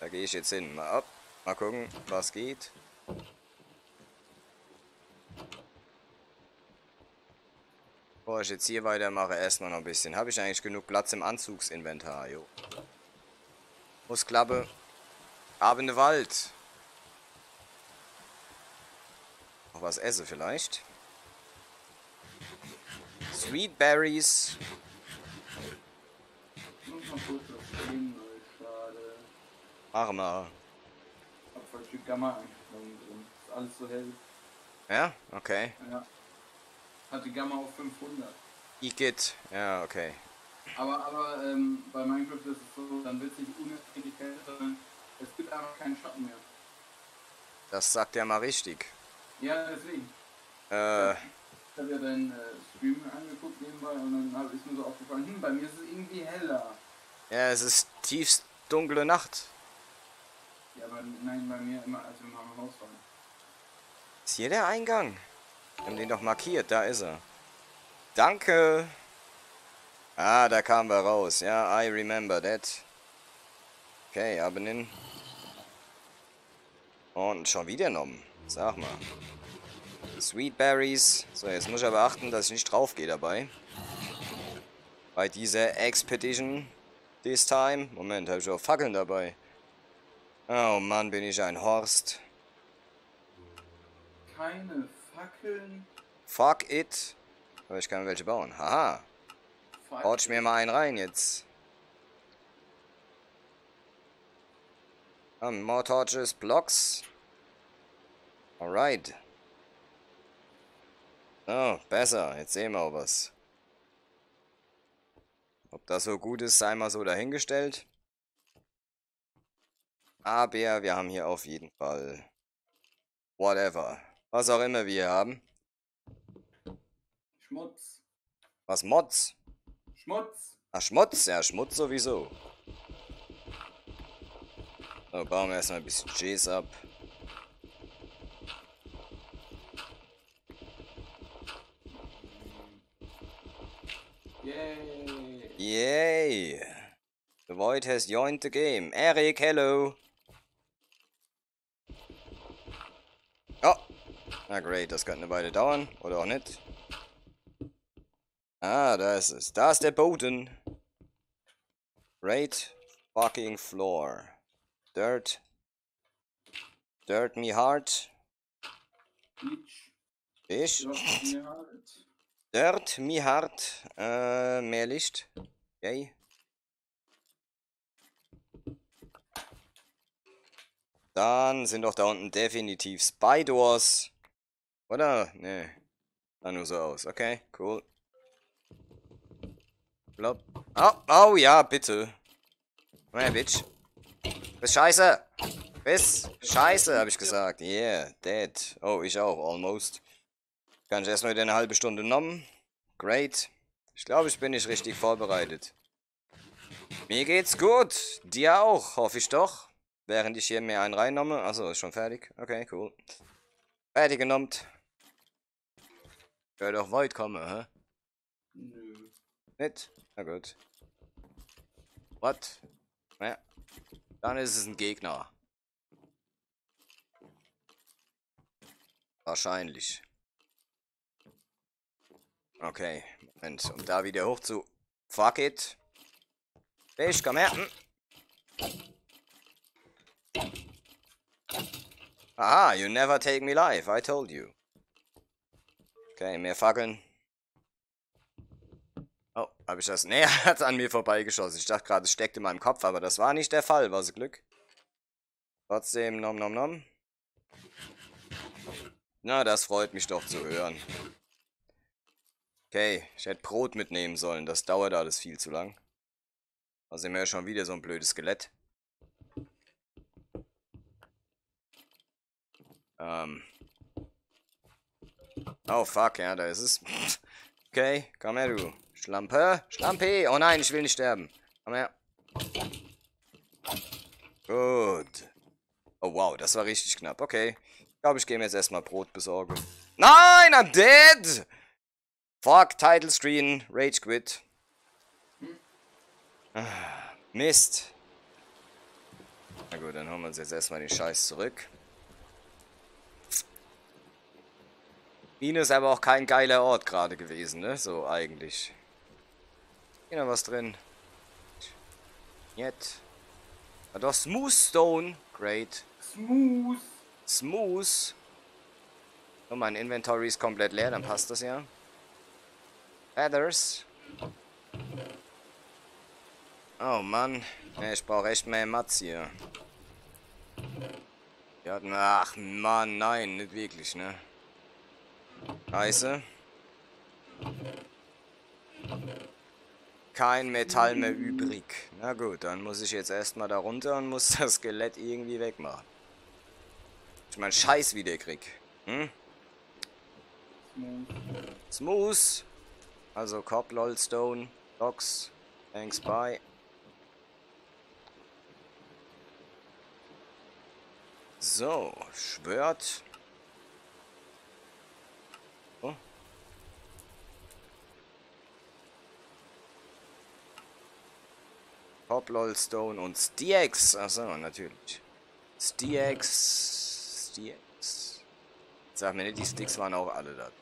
Da gehe ich jetzt hin. Mal ab. Mal gucken, was geht. Bevor ich jetzt hier weitermache, erstmal noch ein bisschen. Habe ich eigentlich genug Platz im Anzugsinventar? Jo. Muss klappe. Ab in den Wald. Noch was esse vielleicht. Sweet Berries. Mach mal. Hab falsche Gamma-Einstellungen drin. Ist alles so hell. Ja? Okay. Ja. Hat die Gamma auf 500. Igitt. Ja, okay. Aber bei Minecraft ist es so, dann wird es nicht unendlich hell, sondern es gibt einfach keinen Schatten mehr. Das sagt er mal richtig. Ja, deswegen. Ich habe ja deinen Stream angeguckt nebenbei und dann ist mir so aufgefallen, bei mir ist es irgendwie heller. Ja, es ist tiefst dunkle Nacht. Ja, aber nein, bei mir immer, als wir mal im Haus waren. Ist hier der Eingang? Wir haben den doch markiert, da ist er. Danke. Ah, da kamen wir raus. Ja, I remember that. Okay, abonnieren. Und schon wieder genommen. Sag mal. Sweet Berries. So, jetzt muss ich aber achten, dass ich nicht drauf gehe dabei. Bei dieser Expedition. This time. Moment, habe ich auch Fackeln dabei. Oh Mann, bin ich ein Horst. Keine Fackeln. Fuck it. Aber ich kann welche bauen. Haha. Baut ich mir mal einen rein jetzt. More torches, blocks. Alright. Oh, besser. Jetzt sehen wir auch was. Ob das so gut ist, sei mal so dahingestellt. Aber wir haben hier auf jeden Fall whatever. Was auch immer wir hier haben. Schmutz. Was, Mods? Schmutz. Ach, Schmutz? Ja, Schmutz sowieso. So, bauen wir erstmal ein bisschen Cheese ab. Yay. Yay! The Void has joined the game. Eric, hello! Oh! Na great, das könnte eine Weile dauern. Oder auch nicht. Ah, da ist es. Da ist der Boden. Great fucking floor. Dirt. Dirt me hard. Fisch. Dirt me hard. Mehr Licht. Yay. Dann sind doch da unten definitiv Spydors. Oder? Nee. Sah nur so aus. Okay, cool. Blop. Oh, oh ja, bitte. Komm her, Bitch. Bis scheiße. Bis scheiße, habe ich gesagt. Yeah, dead. Oh, ich auch, almost. Kann ich erstmal wieder eine halbe Stunde genommen. Great. Ich glaube, ich bin nicht richtig vorbereitet. Mir geht's gut. Dir auch, hoffe ich doch. Während ich hier mir einen reinnehme. Achso, ist schon fertig. Okay, cool. Fertig genommen. Soll doch weit kommen, hä? Nö. Nicht? Na gut. What? Ja. Dann ist es ein Gegner. Wahrscheinlich. Okay, Moment. Um da wieder hoch zu... Fuck it. Fisch, komm her. Aha, you never take me live. I told you. Okay, mehr Fackeln. Oh, habe ich das? Nee, er hat an mir vorbeigeschossen. Ich dachte gerade, es steckt in meinem Kopf, aber das war nicht der Fall. Was Glück. Trotzdem, nom nom nom. Na, das freut mich doch zu hören. Okay, ich hätte Brot mitnehmen sollen. Das dauert alles viel zu lang. Da sind wir ja schon wieder so ein blödes Skelett. Oh, fuck, ja, da ist es. Okay, komm her, du. Schlampe. Schlampe. Oh nein, ich will nicht sterben. Komm her. Gut. Oh, wow, das war richtig knapp. Okay. Ich glaube, ich gehe mir jetzt erstmal Brot besorgen. Nein, I'm dead! Fuck, Title Screen, Rage Quit. Mist. Na gut, dann holen wir uns jetzt erstmal den Scheiß zurück. Mine ist aber auch kein geiler Ort gerade gewesen, ne? So eigentlich. Hier noch was drin. Jetzt. Ah, doch, Smooth Stone. Great. Smooth. Smooth. Oh, mein Inventory ist komplett leer, dann passt das ja. Feathers. Oh Mann. Ja, ich brauche echt mehr Mats hier. Ja, ach Mann, nein, nicht wirklich, ne? Scheiße. Kein Metall mehr übrig. Na gut, dann muss ich jetzt erstmal da runter und muss das Skelett irgendwie wegmachen. Ich meinen Scheiß wieder krieg. Hm? Smooth. Also Cop, LOL, Stone, Logs. Thanks, bye. So, Schwert. Oh. Cop, LOL, Stone und Stx. Achso, natürlich. Stx. Sag mir nicht, die Sticks waren auch alle da.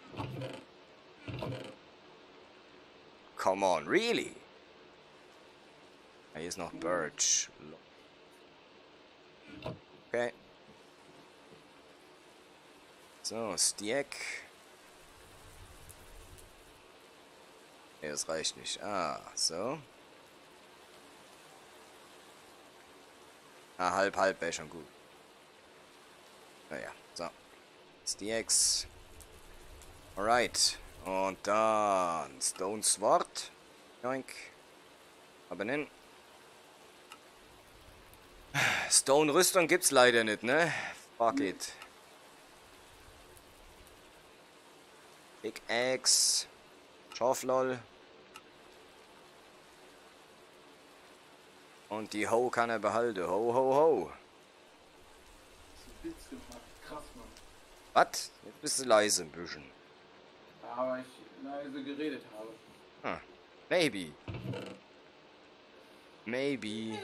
Come on, really? Hier ist noch Birch. Okay. So, Stick. Ne, das reicht nicht. Ah, so. Ah, halb wäre schon gut. Naja, so. Stx. Alright. Und dann Stone Sword. Joink. Aber nein. Stone Rüstung gibt's leider nicht, ne? Fuck it. Pickaxe. Schauflol. Und die Ho kann er behalten. Ho, ho, ho. Krass, Mann. Was? Jetzt bist du leise ein bisschen. Ja, weil ich leise geredet habe. Hm. Maybe. Maybe.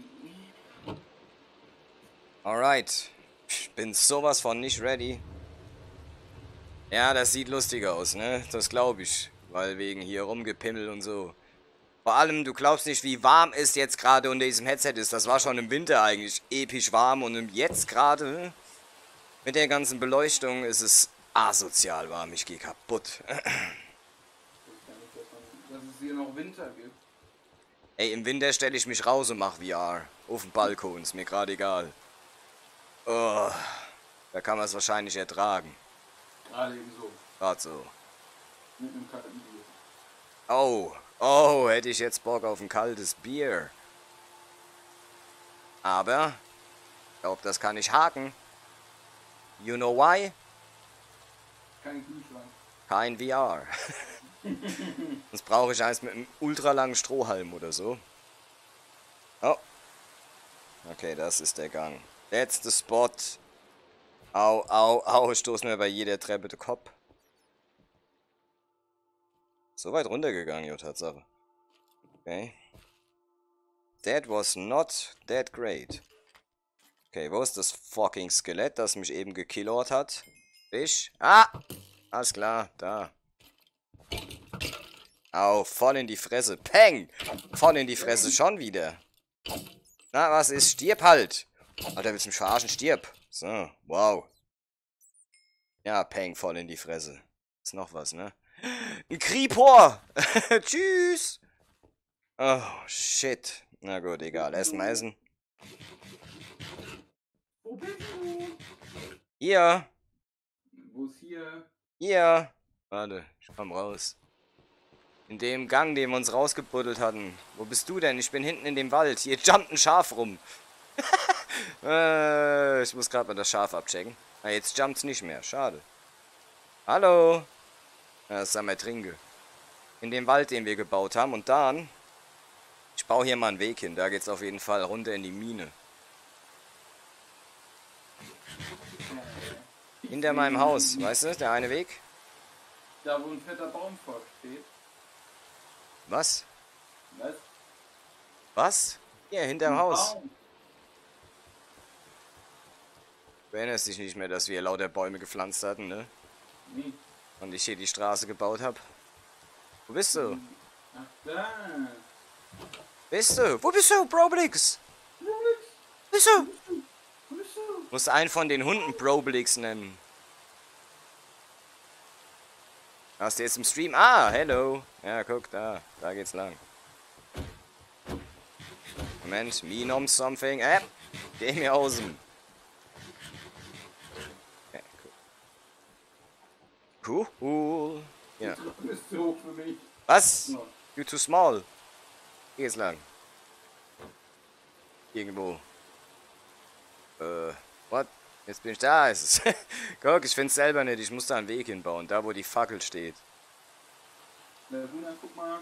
Alright. Ich bin sowas von nicht ready. Ja, das sieht lustig aus, ne? Das glaube ich. Weil wegen hier rumgepimmelt und so. Vor allem, du glaubst nicht, wie warm es jetzt gerade unter diesem Headset ist. Das war schon im Winter eigentlich episch warm. Und jetzt gerade mit der ganzen Beleuchtung ist es asozial warm. Ich gehe kaputt. Ich wusste ja nicht, dass es hier noch Winter gibt. Ey, im Winter stelle ich mich raus und mache VR. Auf dem Balkon, ist mir gerade egal. Oh, da kann man es wahrscheinlich ertragen. Gerade eben so. Gerade so. Mit einem kalten Bier. Oh, hätte ich jetzt Bock auf ein kaltes Bier. Aber, ich glaube, das kann ich haken. You know why? Kein Kühlschrank. Kein VR. Sonst brauche ich eins mit einem ultralangen Strohhalm oder so. Oh. Okay, das ist der Gang. Letzter Spot. Au, stoß mir bei jeder Treppe den Kopf. So weit runtergegangen, jo, Tatsache. Okay. That was not that great. Okay, wo ist das fucking Skelett, das mich eben gekillert hat? Ich? Ah! Alles klar, da. Au, voll in die Fresse. Peng! Voll in die Fresse, schon wieder. Na, was ist? Stirb halt! Alter, willst du mich verarschen? Stirb! So, wow. Ja, Peng, voll in die Fresse. Ist noch was, ne? Ein Creeper! Tschüss! Oh, shit. Na gut, egal. Essen. Wo bist du? Hier! Wo ist hier? Hier! Warte, ich komm raus. In dem Gang, den wir uns rausgebuddelt hatten. Wo bist du denn? Ich bin hinten in dem Wald. Hier jumpt ein Schaf rum. Ich muss gerade mal das Schaf abchecken. Ah, jetzt jumpt's nicht mehr. Schade. Hallo? Ja, das ist am Ertrinke. In dem Wald, den wir gebaut haben. Und dann... Ich baue hier mal einen Weg hin. Da geht's auf jeden Fall runter in die Mine. Hinter meinem Haus. Weißt du, der eine Weg? Da, wo ein fetter Baum vorsteht. Was? Was? Was? Hier, hinterm Haus. Baum. Du erinnerst dich nicht mehr, dass wir lauter Bäume gepflanzt hatten, ne? Nee. Und ich hier die Straße gebaut habe. Wo bist du? Ach, da. Bist du? Wo bist du, Broblix? Roblox, Bist du? wo bist du? Muss einen von den Hunden Broblix nennen. Hast du jetzt im Stream? Ah, hello. Ja, guck, da geht's lang. Moment, me nom something. Geh mir aus dem. Okay, cool. Ja. Du bist zu hoch für mich. Was? Ja. You too small. Hier geht's lang. Irgendwo. What? Jetzt bin ich da, ist es. Guck, ich find's selber nicht. Ich muss da einen Weg hinbauen. Da, wo die Fackel steht. Luna, guck mal.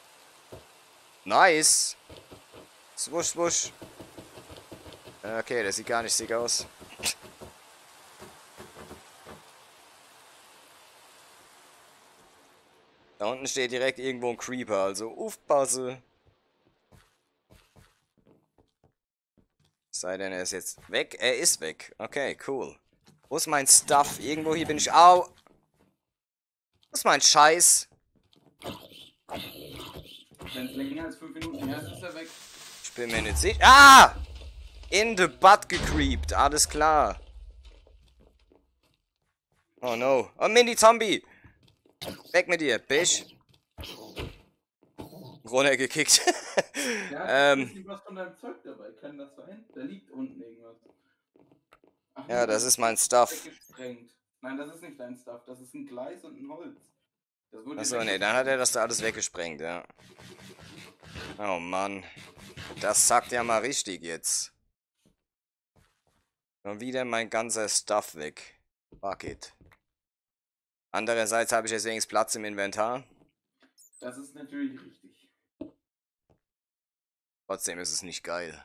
Nice. Swusch. Okay, das sieht gar nicht sick aus. Da unten steht direkt irgendwo ein Creeper, also aufpasse. Sei denn, er ist jetzt weg. Er ist weg. Okay, cool. Wo ist mein Stuff? Irgendwo hier bin ich. Au! Wo ist mein Scheiß? Wenn es länger als 5 Minuten her ist, ist er weg. Ich bin mir nicht sicher. Ah! In the butt gecreept. Alles klar. Oh no. Oh, Mini-Zombie. Weg mit dir, Bisch. Runtergekickt. Ja, ist was von deinem Zeug dabei. Kann das sein? Da liegt unten irgendwas. Ach, Ja, das ist mein Stuff. weggesprengt. Nein, das ist nicht dein Stuff. Das ist ein Gleis und ein Holz. Das wurde Achso, nee, dann hat er das da alles weggesprengt, ja. Oh Mann. Das sackt ja mal richtig jetzt. Und wieder mein ganzer Stuff weg. Fuck it. Andererseits habe ich jetzt wenigstens Platz im Inventar. Das ist natürlich richtig. Trotzdem ist es nicht geil.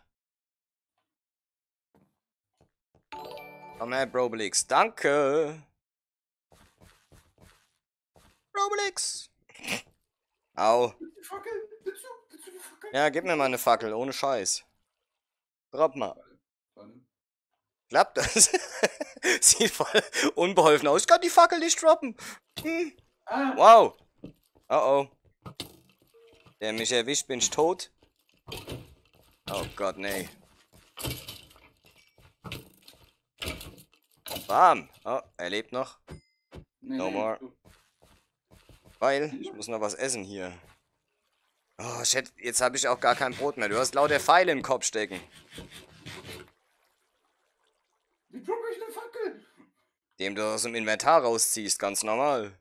Komm her, Broblix. Danke. Broblix. Au. Die Fackel? Willst du die Fackel? Ja, gib mir mal eine Fackel, ohne Scheiß. Drop mal. Warte. Klappt das? Sieht voll unbeholfen aus. Ich kann die Fackel nicht droppen. Hm. Ah! Wow. Oh. Der mich erwischt, bin ich tot. Oh Gott, nee. Bam. Oh, er lebt noch. Nee, No nee, more. du- Weil, ich muss noch was essen hier. Oh, shit, jetzt habe ich auch gar kein Brot mehr. Du hast lauter Pfeile im Kopf stecken. Wie droppe ich eine Fackel? Dem du aus dem Inventar rausziehst, ganz normal.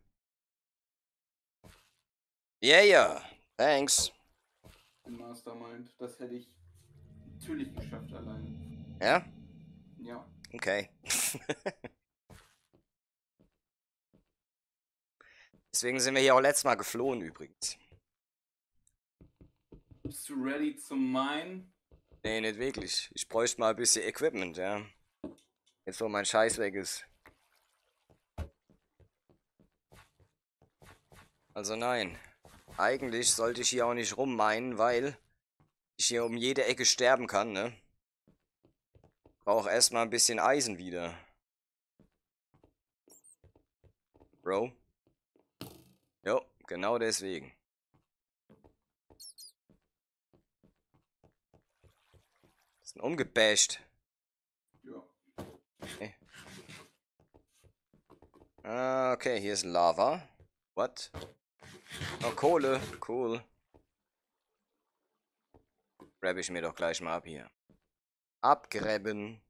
Yeah. Thanks. Im Mastermind. Das hätte ich natürlich geschafft alleine. Ja? Ja. Okay. Deswegen sind wir hier auch letztes Mal geflohen übrigens. Bist du ready zum Mine? Nee, nicht wirklich. Ich bräuchte mal ein bisschen Equipment, ja. Jetzt wo mein Scheiß weg ist. Also nein. Eigentlich sollte ich hier auch nicht rummeinen, weil ich hier um jede Ecke sterben kann, ne? Brauche erstmal ein bisschen Eisen wieder. Bro. Jo, genau deswegen. Sind umgebasht. Ja. Okay. Ah, okay, hier ist Lava. What? Oh, Kohle. Cool. Grab ich mir doch gleich mal ab hier. Abgräben.